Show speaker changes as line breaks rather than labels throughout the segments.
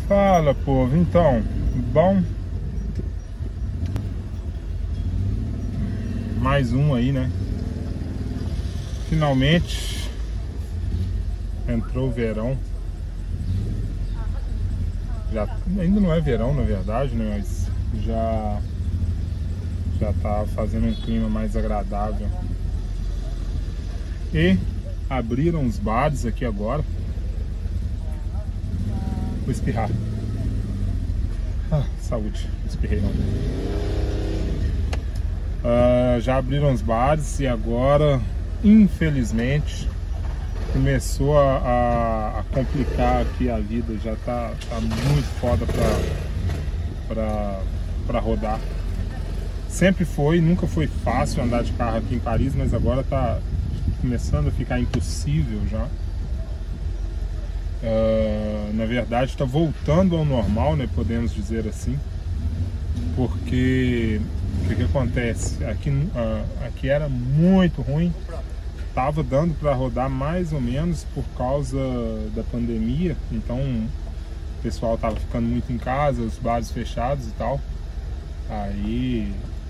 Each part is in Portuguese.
Fala, povo, então, bom? Mais um aí, né? Finalmente entrou o verão. Ainda não é verão, na verdade, né? Mas já tá fazendo um clima mais agradável. E abriram os bares aqui agora. Vou espirrar. Saúde, não espirrei não. Já abriram os bares e agora, infelizmente, começou a complicar aqui a vida. Já tá muito foda pra rodar. Sempre foi, nunca foi fácil andar de carro aqui em Paris, mas agora tá começando a ficar impossível já. Na verdade está voltando ao normal, né, podemos dizer assim, porque o que acontece? Aqui era muito ruim, estava dando para rodar mais ou menos por causa da pandemia, então o pessoal estava ficando muito em casa, os bares fechados e tal, aí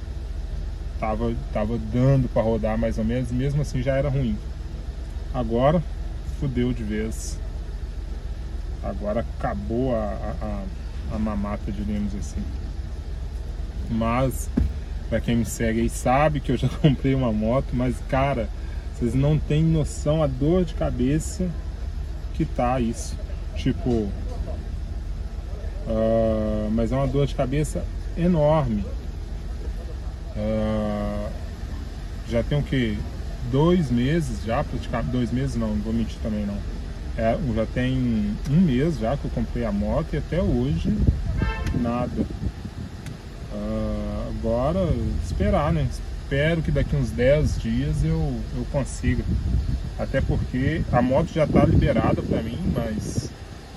tava dando para rodar mais ou menos, mesmo assim já era ruim. Agora fudeu de vez. Agora acabou a mamata, digamos assim. Mas, pra quem me segue aí sabe que eu já comprei uma moto, mas cara, vocês não têm noção a dor de cabeça que tá isso. Tipo, mas é uma dor de cabeça enorme. Já tem o que? 2 meses já, praticamente. 2 meses não vou mentir também não. Já tem 1 mês já que eu comprei a moto e até hoje nada. Agora esperar, né? Espero que daqui uns 10 dias eu consiga. Até porque a moto já está liberada para mim, mas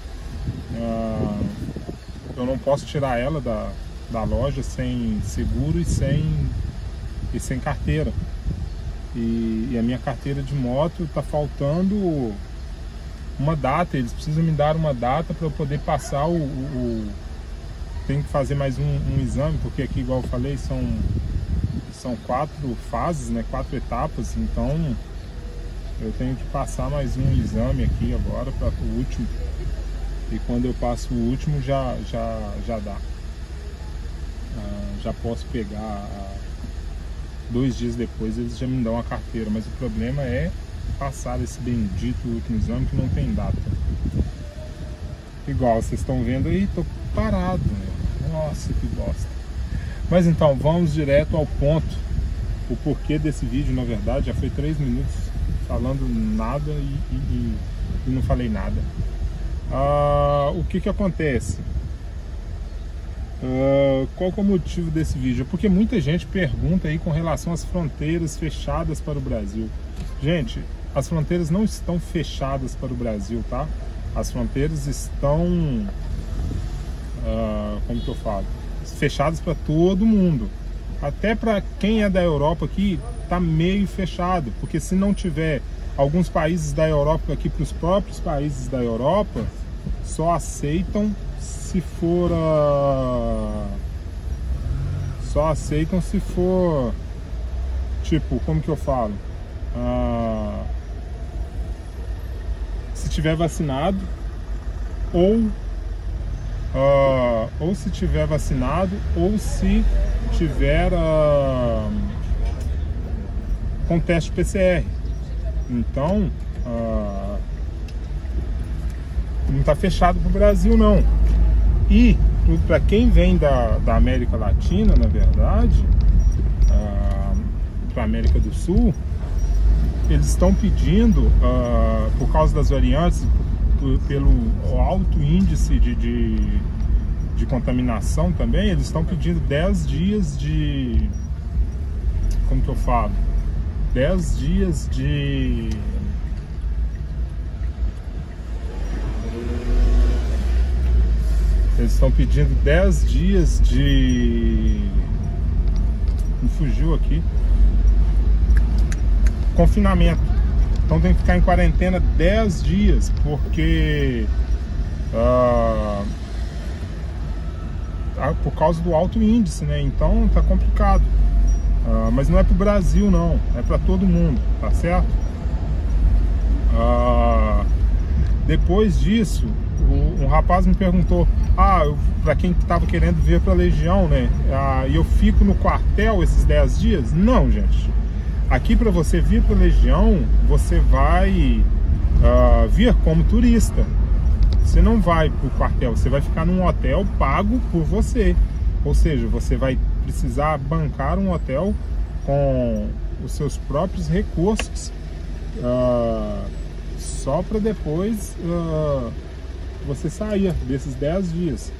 eu não posso tirar ela da loja sem seguro e sem carteira. E a minha carteira de moto está faltando uma data, eles precisam me dar uma data para eu poder passar Tem que fazer mais um exame, porque aqui, igual eu falei, são 4 fases, né, 4 etapas, então eu tenho que passar mais um exame aqui agora para o último, e quando eu passo o último já dá, já posso pegar, 2 dias depois eles já me dão a carteira, mas o problema é passar esse bendito último exame que não tem data. Igual vocês estão vendo aí, tô parado, né? Nossa, que bosta. Mas então, vamos direto ao ponto. O porquê desse vídeo, na verdade, já foi 3 minutos falando nada e não falei nada. O que acontece? Qual que é o motivo desse vídeo? Porque muita gente pergunta aí com relação às fronteiras fechadas para o Brasil. Gente, as fronteiras não estão fechadas para o Brasil, tá? As fronteiras estão, como que eu falo? Fechadas para todo mundo. Até para quem é da Europa aqui, tá meio fechado. Porque se não tiver alguns países da Europa aqui, para os próprios países da Europa, só aceitam se for... Só aceitam se for... Tipo, como que eu falo? Se tiver vacinado ou se tiver vacinado ou se tiver com teste PCR. Então não está fechado para o Brasil não. E para quem vem da América Latina, na verdade, para a América do Sul, eles estão pedindo, por causa das variantes, pelo alto índice de contaminação também, eles estão pedindo 10 dias de... Como que eu falo? 10 dias de... Eles estão pedindo 10 dias de... Me fugiu aqui. Confinamento. Então tem que ficar em quarentena 10 dias, porque por causa do alto índice, né? Então tá complicado. Mas não é para o Brasil não, é para todo mundo, tá certo? Depois disso, um rapaz me perguntou, para quem estava querendo vir para a Legião, né? E eu fico no quartel esses 10 dias? Não, gente. Aqui para você vir para a Legião, você vai vir como turista. Você não vai para o quartel, você vai ficar num hotel pago por você. Ou seja, você vai precisar bancar um hotel com os seus próprios recursos, só para depois você sair desses 10 dias.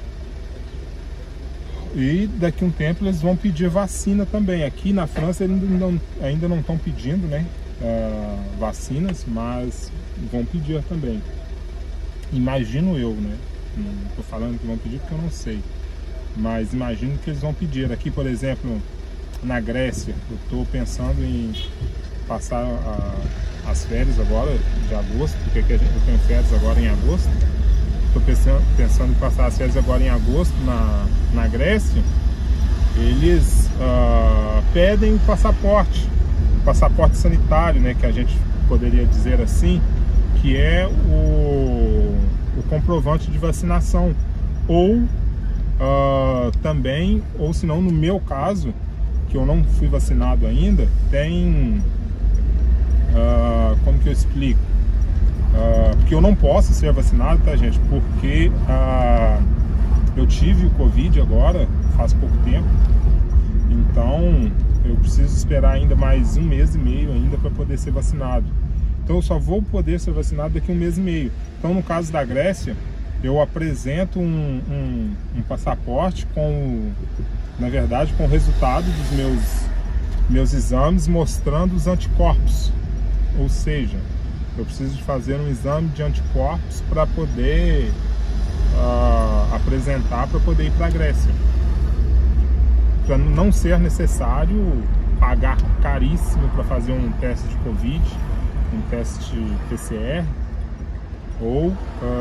E daqui a um tempo eles vão pedir vacina também. Aqui na França eles ainda não estão pedindo, né, vacinas, mas vão pedir também. Imagino eu, né? Não estou falando que vão pedir porque eu não sei. Mas imagino que eles vão pedir. Aqui, por exemplo, na Grécia, eu estou pensando em passar as férias agora de agosto, porque eu tenho férias agora em agosto. Estou pensando em passar as férias agora em agosto na Grécia. Eles pedem o passaporte sanitário, né, que a gente poderia dizer assim, que é o comprovante de vacinação, ou também, ou se não, no meu caso, que eu não fui vacinado ainda, tem, como que eu explico? Porque eu não posso ser vacinado, tá, gente? Porque eu tive o Covid agora, faz pouco tempo, então eu preciso esperar ainda mais 1 mês e meio ainda para poder ser vacinado. Então eu só vou poder ser vacinado daqui a 1 mês e meio. Então no caso da Grécia, eu apresento um passaporte na verdade, com o resultado dos meus exames mostrando os anticorpos. Ou seja, eu preciso de fazer um exame de anticorpos para poder apresentar, para poder ir para a Grécia. Para não ser necessário pagar caríssimo para fazer um teste de Covid, um teste PCR, ou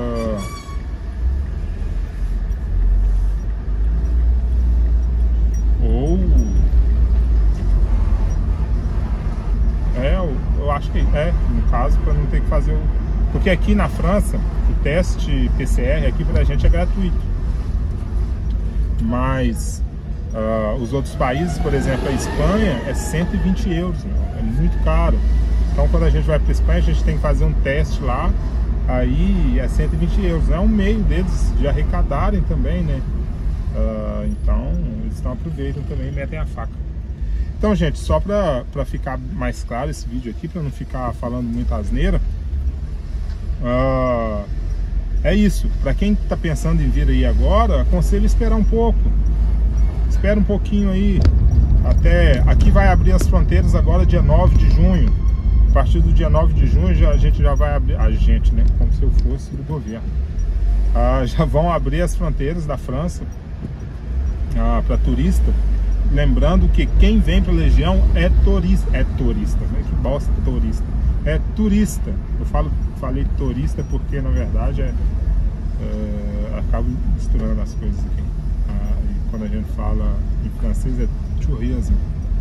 eu acho que no caso, para não ter que fazer porque aqui na França o teste PCR aqui pra gente é gratuito, mas os outros países, por exemplo a Espanha, é 120 euros, é muito caro. Então quando a gente vai para a Espanha, a gente tem que fazer um teste lá, aí é 120 euros. É um meio deles de arrecadarem também, né? Então eles aproveitam também e metem a faca. Então, gente, só para ficar mais claro esse vídeo aqui, para não ficar falando muita asneira, é isso. Para quem está pensando em vir aí agora, aconselho esperar um pouco. Espera um pouquinho aí. Aqui vai abrir as fronteiras agora dia 9 de junho. A partir do dia 9 de junho a gente já vai abrir, né, como se eu fosse do governo, já vão abrir as fronteiras da França para turista. Lembrando que quem vem para a Legião é turista, né? Que bosta, turista. É turista. Eu falei turista porque na verdade acabo misturando as coisas aqui. E quando a gente fala em francês é tourisme.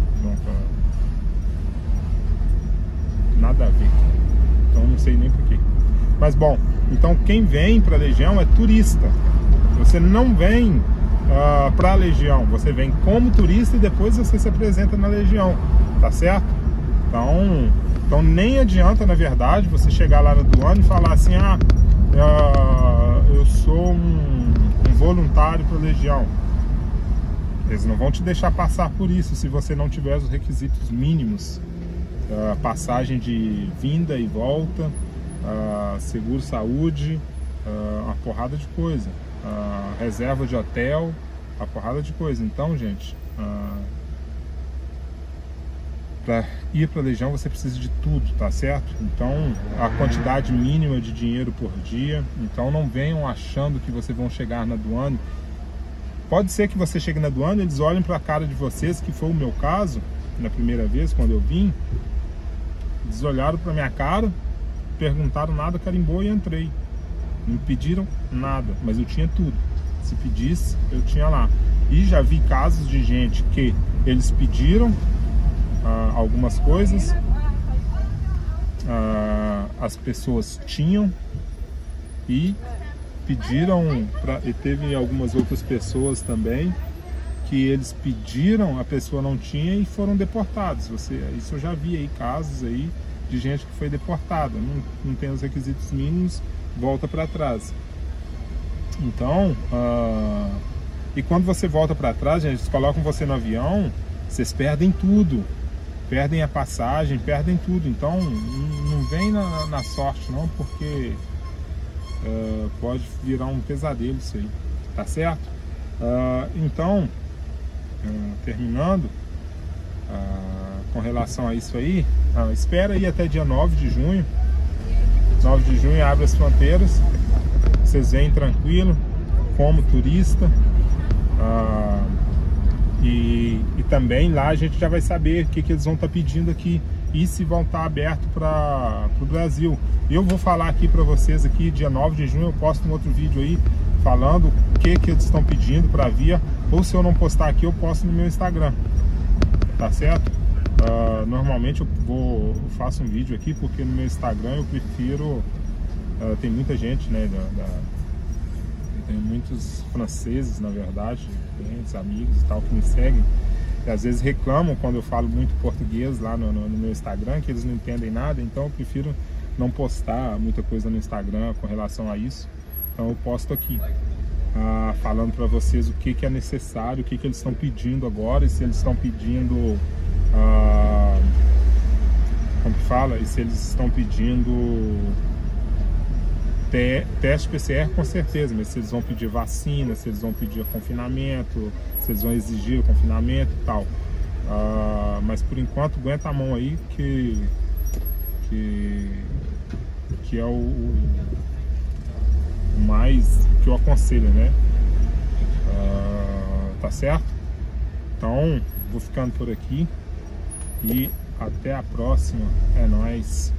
Nada a ver. Então não sei nem porquê. Mas bom, então quem vem para a Legião é turista. Você não vem para a Legião, você vem como turista e depois você se apresenta na Legião, tá certo? Então nem adianta, na verdade, você chegar lá no aduana e falar assim, eu sou um voluntário para a Legião. Eles não vão te deixar passar por isso se você não tiver os requisitos mínimos, passagem de vinda e volta, seguro saúde, uma porrada de coisa. Reserva de hotel, a porrada de coisa. Então, gente, para ir para a Legião você precisa de tudo, tá certo? Então, a quantidade mínima de dinheiro por dia. Então não venham achando que vocês vão chegar na aduana. Pode ser que você chegue na aduana e eles olhem para a cara de vocês, que foi o meu caso na primeira vez quando eu vim. Eles olharam para minha cara, perguntaram nada, carimbou e entrei. Não pediram nada, mas eu tinha tudo, Se pedisse, eu tinha lá. E já vi casos de gente que eles pediram algumas coisas, as pessoas tinham e pediram, e teve algumas outras pessoas também que eles pediram, a pessoa não tinha e foram deportados. Isso eu já vi aí casos aí de gente que foi deportada, não tem os requisitos mínimos, volta para trás. Então, e quando você volta para trás, gente, eles colocam você no avião, vocês perdem tudo, perdem a passagem, perdem tudo. Então, não vem na sorte não, porque pode virar um pesadelo isso aí, tá certo? Então, terminando, com relação a isso aí, espera aí até dia 9 de junho. 9 de junho abre as fronteiras, vocês vêm tranquilo, como turista, e também lá a gente já vai saber o que eles vão estar pedindo aqui e se vão estar abertos para o Brasil. Eu vou falar aqui para vocês aqui, dia 9 de junho eu posto um outro vídeo aí falando o que eles estão pedindo para vir, ou se eu não postar aqui eu posto no meu Instagram, tá certo? Normalmente eu faço um vídeo aqui porque no meu Instagram eu prefiro, tem muita gente, né, tem muitos franceses, na verdade, clientes, amigos e tal, que me seguem, e às vezes reclamam quando eu falo muito português lá no meu Instagram, que eles não entendem nada, então eu prefiro não postar muita coisa no Instagram com relação a isso. Então eu posto aqui, falando para vocês o que é necessário, o que eles estão pedindo agora, e se eles estão pedindo, como que fala? E se eles estão pedindo teste PCR, com certeza, mas se eles vão pedir vacina, se eles vão pedir confinamento, se eles vão exigir o confinamento e tal. Mas por enquanto aguenta a mão aí que é o mais que eu aconselho, né? Tá certo? Então vou ficando por aqui e até a próxima. É nóis.